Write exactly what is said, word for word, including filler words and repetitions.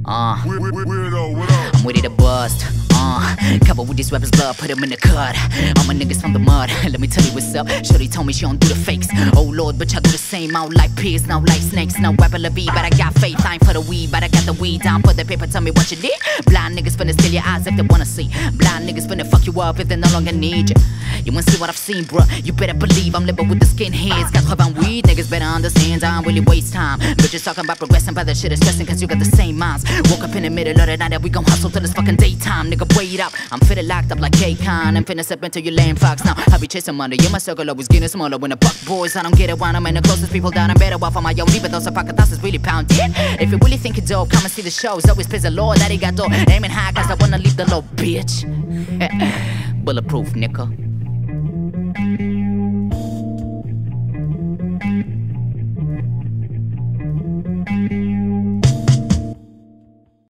Uh, Weirdo, what up? I'm ready to bust. Uh, cover with these rappers' blood, put them in the cut. All my niggas from the mud. Let me tell you what's up. Shorty told me she don't do the fakes. Oh lord, bitch, I do the same. I don't like pigs, now like snakes. No rapper la vie, but I got faith. I ain't for the weed, but I got the weed down for the paper. Tell me what you did. Blind niggas finna steal your eyes if they wanna see. Blind niggas finna fuck you up if they no longer need you. You wanna see what I've seen, bruh? You better believe I'm living with the skinheads. Got club on weed, niggas better understand I don't really waste time. Bitches talking about progressing, but that shit is stressing cause you got the same minds. Woke up in the middle of the night and we gon' hustle till it's fucking daytime. Nigga, wait up, I'm fitted locked up like K-Con. I'm finna step into your lame fox now. I be chasing money, in my circle always getting smaller. When the buck boys, I don't get it when I'm in the closest people down. I'm better off on my own, even though some pocket thoughts is really pounded. If you really think you're dope, come and see the shows. Always praise the Lord that he got dope. Aiming high cause I wanna leave the low, bitch. Bulletproof, nigga.